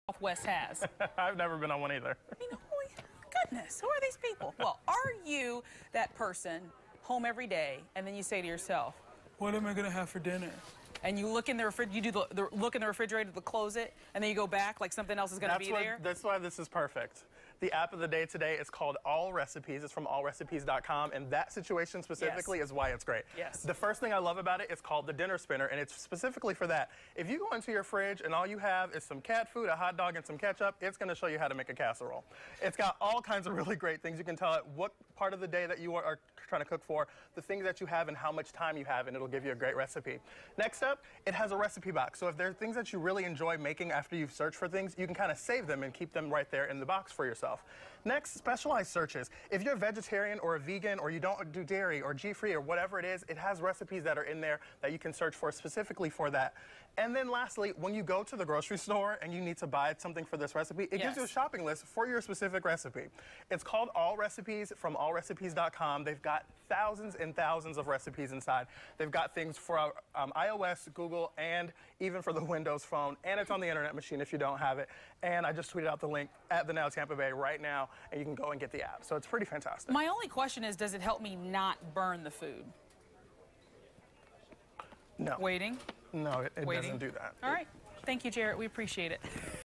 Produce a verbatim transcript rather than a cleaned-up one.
Southwest has. I've never been on one either. I mean, holy goodness, who are these people? Well, are you that person home every day and then you say to yourself, what am I going to have for dinner? And you look in the refrigerator, you do the, the look in the refrigerator to close it, and then you go back like something else is going to be what, there? That's why this is perfect. The app of the day today is called All Recipes. It's from all recipes dot com, and that situation specifically Yes. is why it's great. Yes. The first thing I love about it is called the Dinner Spinner, and it's specifically for that. If you go into your fridge and all you have is some cat food, a hot dog, and some ketchup, it's going to show you how to make a casserole. It's got all kinds of really great things. You can tell it what part of the day that you are, are trying to cook for, the things that you have, and how much time you have, and it'll give you a great recipe. Next up, it has a recipe box. So if there are things that you really enjoy making after you've searched for things, you can kind of save them and keep them right there in the box for yourself. Next, specialized searches. If you're a vegetarian or a vegan or you don't do dairy or G-free or whatever it is, it has recipes that are in there that you can search for specifically for that. And then lastly, when you go to the grocery store and you need to buy something for this recipe, it Yes. gives you a shopping list for your specific recipe. It's called All Recipes from all recipes dot com. They've got thousands and thousands of recipes inside. They've got things for um, iOS, Google, and even for the Windows phone. And it's on the internet machine if you don't have it. And I just tweeted out the link at the Now Tampa Bay right now, and you can go and get the app. So it's pretty fantastic. My only question is, does it help me not burn the food? No. Waiting? No, it, it Waiting. doesn't do that. All right. Thank you, Jarrett. We appreciate it.